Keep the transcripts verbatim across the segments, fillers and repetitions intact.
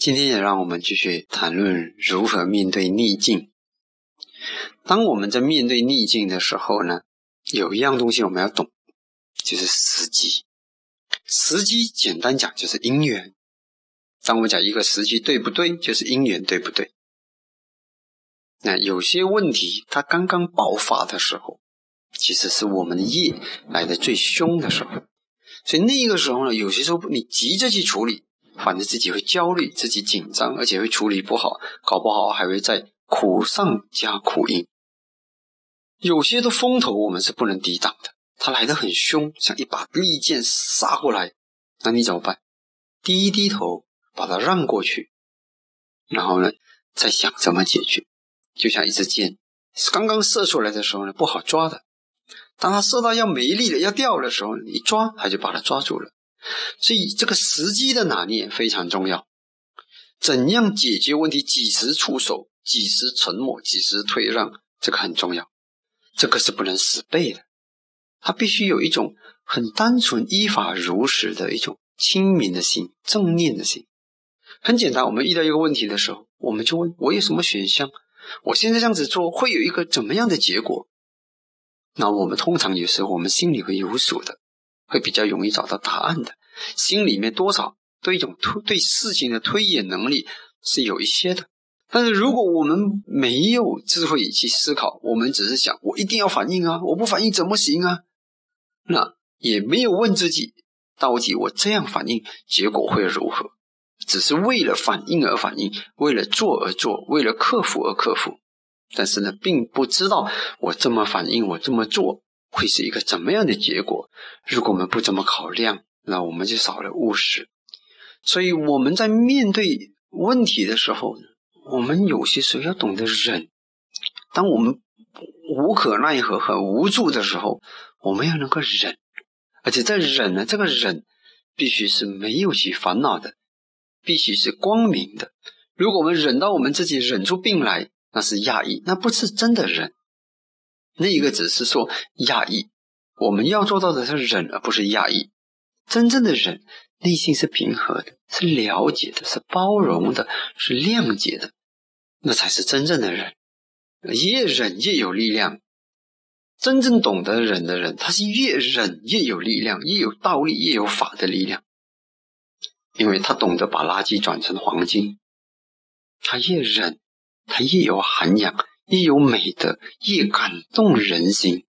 今天也让我们继续谈论如何面对逆境。当我们在面对逆境的时候呢，有一样东西我们要懂，就是时机。时机简单讲就是因缘。当我们讲一个时机对不对，就是因缘对不对。那有些问题它刚刚爆发的时候，其实是我们的业来的最凶的时候。所以那个时候呢，有些时候你急着去处理，反正自己会焦虑，自己紧张，而且会处理不好，搞不好还会在苦上加苦因。有些的风头我们是不能抵挡的，它来得很凶，像一把利剑杀过来，那你怎么办？低一低头把它让过去，然后呢再想怎么解决。就像一支箭刚刚射出来的时候呢，不好抓的，当它射到要没力了要掉的时候，一抓它就把它抓住了。所以这个时机的拿捏非常重要，怎样解决问题，几时出手，几时沉默，几时退让，这个很重要。这个是不能死背的，它必须有一种很单纯依法如实的一种清明的心，正念的心。很简单，我们遇到一个问题的时候，我们就问我有什么选项，我现在这样子做会有一个怎么样的结果。那我们通常有时候我们心里会有数的，会比较容易找到答案的，心里面多少对一种对事情的推演能力是有一些的。但是如果我们没有智慧去思考，我们只是想我一定要反应啊，我不反应怎么行啊，那也没有问自己到底我这样反应结果会如何，只是为了反应而反应，为了做而做，为了克服而克服。但是呢，并不知道我这么反应，我这么做会是一个怎么样的结果。如果我们不这么考量，那我们就少了务实。所以我们在面对问题的时候呢，我们有些时候要懂得忍。当我们无可奈何很无助的时候，我们要能够忍，而且在忍呢，这个忍必须是没有起烦恼的，必须是光明的。如果我们忍到我们自己忍出病来，那是压抑，那不是真的忍，那一个只是说压抑。我们要做到的是忍，而不是压抑。真正的忍，内心是平和的，是了解的，是包容的，是谅解的，那才是真正的忍。越忍越有力量。真正懂得忍的人，他是越忍越有力量，越有道理，越有法的力量。因为他懂得把垃圾转成黄金。他越忍，他越有涵养，越有美德，越感动人心，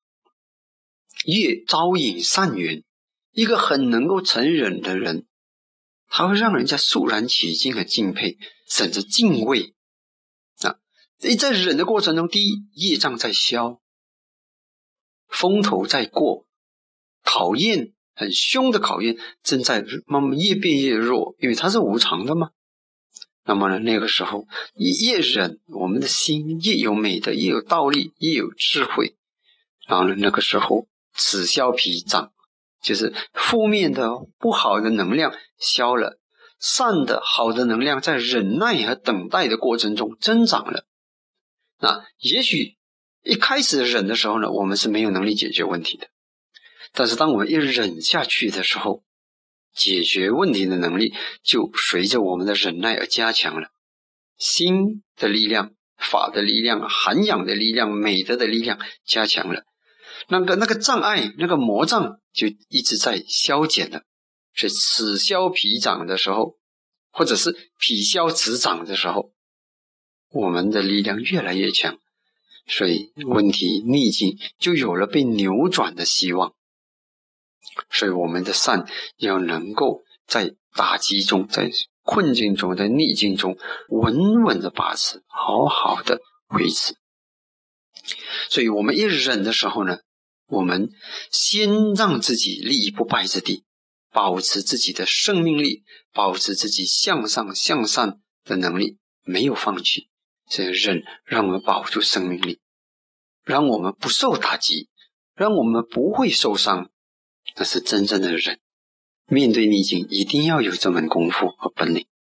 越招引善缘。一个很能够承忍的人，他会让人家肃然起敬和敬佩，甚至敬畏啊！在忍的过程中，第一，业障在消，风头在过，考验很凶的考验正在慢慢越变越弱，因为它是无常的嘛。那么呢，那个时候越忍，我们的心越有美德，越有道理，越有智慧。然后呢，那个时候此消彼长，就是负面的不好的能量消了，善的好的能量在忍耐和等待的过程中增长了。那也许一开始忍的时候呢，我们是没有能力解决问题的，但是当我们一忍下去的时候，解决问题的能力就随着我们的忍耐而加强了。心的力量，法的力量，涵养的力量，美德的力量加强了，那个那个障碍，那个魔障就一直在消减了。所以此消彼长的时候，或者是彼消此长的时候，我们的力量越来越强，所以问题逆境就有了被扭转的希望。所以我们的善要能够在打击中，在困境中，在逆境中稳稳的把持，好好的维持。所以我们一忍的时候呢，我们先让自己立于不败之地，保持自己的生命力，保持自己向上向善的能力，没有放弃。所以忍让我们保住生命力，让我们不受打击，让我们不会受伤，那是真正的忍。面对逆境一定要有这门功夫和本领。